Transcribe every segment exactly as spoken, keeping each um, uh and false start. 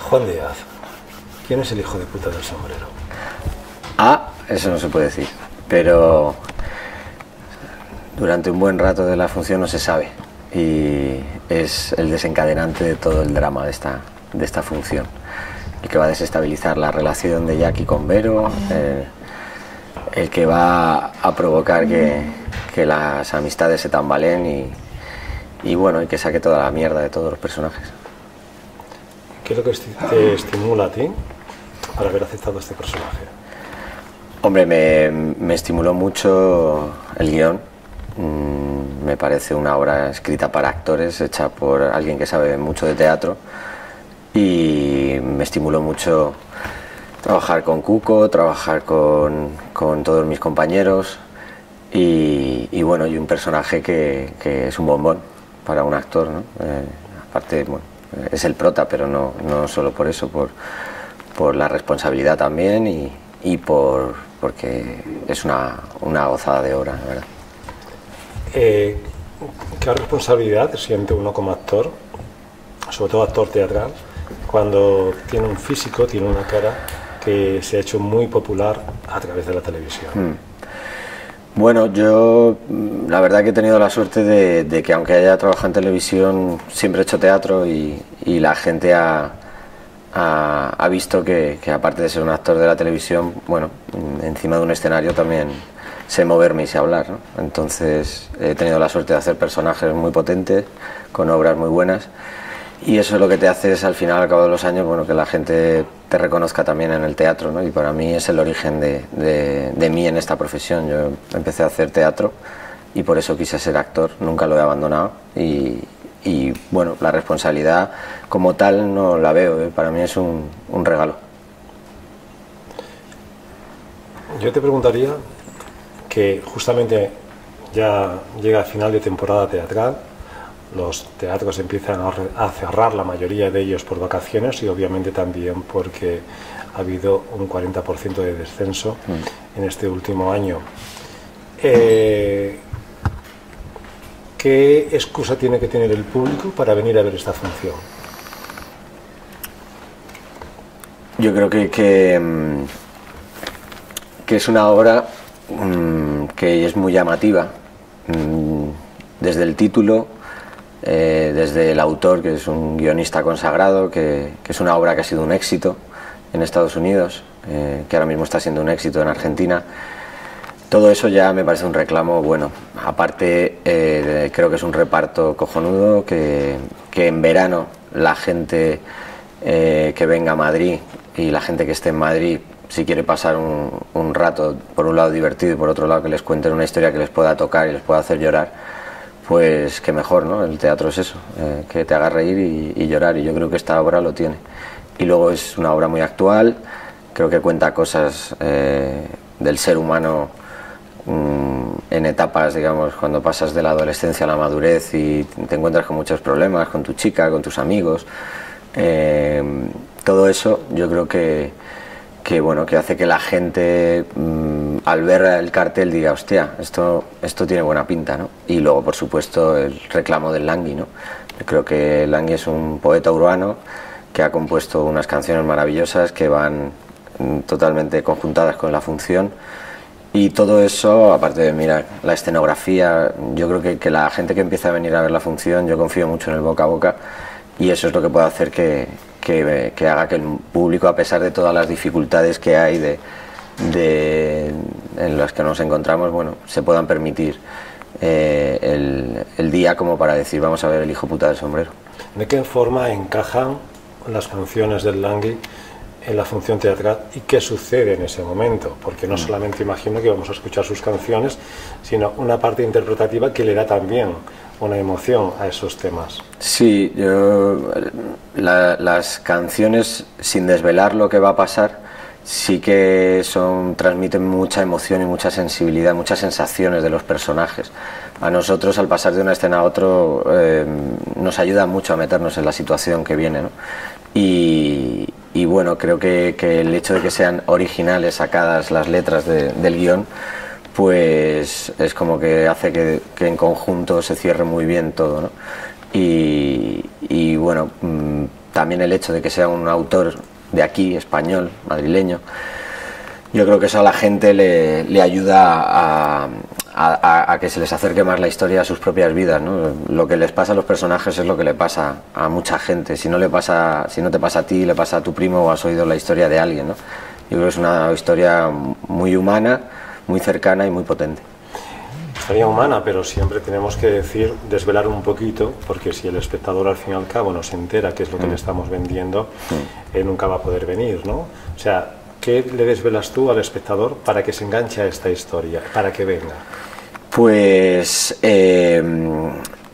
Juan Díaz, ¿quién es el hijo de puta del sombrero? Ah, eso no se puede decir, pero durante un buen rato de la función no se sabe y es el desencadenante de todo el drama de esta, de esta función, el que va a desestabilizar la relación de Jackie con Vero, eh, el que va a provocar que, que las amistades se tambaleen y, y bueno, y que saque toda la mierda de todos los personajes. ¿Qué es lo que te estimula a ti para haber aceptado este personaje? Hombre, me, me estimuló mucho el guión. Mm, me parece una obra escrita para actores, hecha por alguien que sabe mucho de teatro, y me estimuló mucho trabajar con Cuco, trabajar con, con todos mis compañeros y, y bueno, y un personaje que, que es un bombón para un actor, ¿no? Eh, aparte, bueno, es el prota, pero no, no solo por eso, por, por la responsabilidad también y, y por, porque es una, una gozada de obra, la verdad. Eh, ¿Qué responsabilidad siente uno como actor, sobre todo actor teatral, cuando tiene un físico, tiene una cara que se ha hecho muy popular a través de la televisión? Mm. Bueno, yo la verdad que he tenido la suerte de, de que aunque haya trabajado en televisión, siempre he hecho teatro y, y la gente ha, ha, ha visto que, que aparte de ser un actor de la televisión, bueno, encima de un escenario también sé moverme y sé hablar, ¿no? Entonces he tenido la suerte de hacer personajes muy potentes, con obras muy buenas. Y eso es lo que te hace es, al final, al cabo de los años, bueno, que la gente te reconozca también en el teatro, ¿no? Y para mí es el origen de, de, de mí en esta profesión. Yo empecé a hacer teatro y por eso quise ser actor, nunca lo he abandonado. Y, y bueno, la responsabilidad como tal no la veo, ¿eh? Para mí es un, un regalo. Yo te preguntaría que justamente ya llega el final de temporada teatral, los teatros empiezan a cerrar, la mayoría de ellos por vacaciones y obviamente también porque ha habido un cuarenta por ciento de descenso mm. en este último año. Eh, ¿Qué excusa tiene que tener el público para venir a ver esta función? Yo creo que, que, que es una obra mmm, que es muy llamativa, mmm, desde el título. Eh, desde el autor, que es un guionista consagrado, que, que es una obra que ha sido un éxito en Estados Unidos, eh, que ahora mismo está siendo un éxito en Argentina. Todo eso ya me parece un reclamo bueno. Aparte, eh, creo que es un reparto cojonudo, que, que en verano la gente eh, que venga a Madrid y la gente que esté en Madrid, si quiere pasar un, un rato, por un lado divertido y por otro lado que les cuenten una historia que les pueda tocar y les pueda hacer llorar, pues que mejor, ¿no? El teatro es eso, eh, que te haga reír y, y llorar, y yo creo que esta obra lo tiene. Y luego es una obra muy actual, creo que cuenta cosas eh, del ser humano mmm, en etapas, digamos, cuando pasas de la adolescencia a la madurez y te encuentras con muchos problemas, con tu chica, con tus amigos. Eh, todo eso yo creo que, que, bueno, que hace que la gente mmm, al ver el cartel diga, hostia, esto, esto tiene buena pinta, ¿no? Y luego, por supuesto, el reclamo del Langui, ¿no? Yo creo que Langui es un poeta urbano que ha compuesto unas canciones maravillosas que van mmm, totalmente conjuntadas con la función, y todo eso, aparte de, mira, la escenografía, yo creo que, que la gente que empieza a venir a ver la función, yo confío mucho en el boca a boca, y eso es lo que puede hacer que, que, que haga que el público, a pesar de todas las dificultades que hay de, de, en las que nos encontramos, bueno, se puedan permitir eh, el, el día como para decir, vamos a ver el hijo puta del sombrero. ¿De qué forma encajan las canciones del Langui en la función teatral y qué sucede en ese momento? Porque no solamente imagino que vamos a escuchar sus canciones, sino una parte interpretativa que le da también una emoción a esos temas. Sí, yo, la, las canciones, sin desvelar lo que va a pasar, sí que son, transmiten mucha emoción y mucha sensibilidad, muchas sensaciones de los personajes. A nosotros, al pasar de una escena a otro, eh, nos ayuda mucho a meternos en la situación que viene, ¿no? Y, y bueno, creo que, que el hecho de que sean originales, sacadas las letras de, del guión, pues es como que hace que, que en conjunto se cierre muy bien todo, ¿no? Y, y bueno, mmm, también el hecho de que sea un autor de aquí, español, madrileño, yo creo que eso a la gente le, le ayuda a, a, a que se les acerque más la historia a sus propias vidas, ¿no? Lo que les pasa a los personajes es lo que le pasa a mucha gente. Si no le pasa, si no te pasa a ti, le pasa a tu primo o has oído la historia de alguien, ¿no? Yo creo que es una historia muy humana, muy cercana y muy potente. Historia humana, pero siempre tenemos que decir, desvelar un poquito, porque si el espectador al fin y al cabo no se entera qué es lo que mm. le estamos vendiendo, mm. él nunca va a poder venir, ¿no? O sea, ¿qué le desvelas tú al espectador para que se enganche a esta historia, para que venga? Pues eh,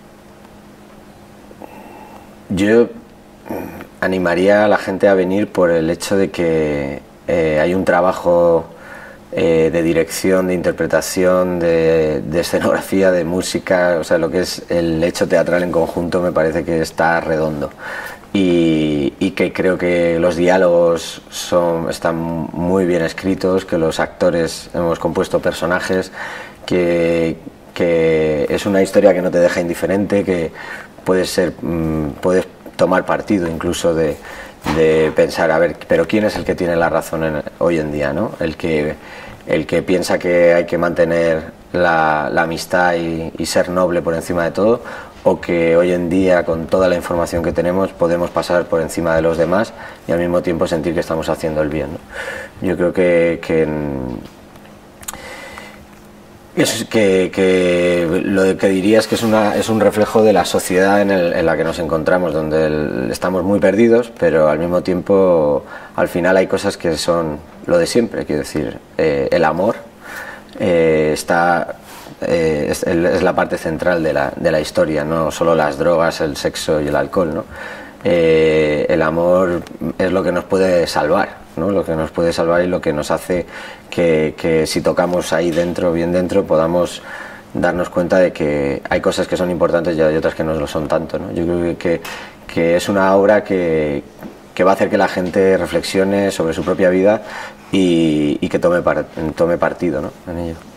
yo animaría a la gente a venir por el hecho de que eh, hay un trabajo eh, de dirección, de interpretación, de, de escenografía, de música, o sea, lo que es el hecho teatral en conjunto me parece que está redondo. Y, y que creo que los diálogos son, están muy bien escritos, que los actores hemos compuesto personajes, que, que es una historia que no te deja indiferente, que puedes ser, puedes tomar partido incluso de, de pensar, a ver, pero ¿quién es el que tiene la razón en, hoy en día, ¿no? El que, el que piensa que hay que mantener la, la amistad y, y ser noble por encima de todo, o que hoy en día, con toda la información que tenemos, podemos pasar por encima de los demás y al mismo tiempo sentir que estamos haciendo el bien, ¿no? Yo creo que, que, es, que, que lo que diría es que es, una, es un reflejo de la sociedad en, el, en la que nos encontramos, donde el, estamos muy perdidos, pero al mismo tiempo, al final hay cosas que son lo de siempre, quiero decir, eh, el amor eh, está... Eh, es, es la parte central de la, de la historia, no solo las drogas, el sexo y el alcohol, ¿no? Eh, el amor es lo que nos puede salvar, ¿no? Lo que nos puede salvar y lo que nos hace que, que si tocamos ahí dentro, bien dentro, podamos darnos cuenta de que hay cosas que son importantes y hay otras que no lo son tanto, ¿no? Yo creo que, que es una obra que, que va a hacer que la gente reflexione sobre su propia vida y, y que tome, par, tome partido, ¿no? en ello.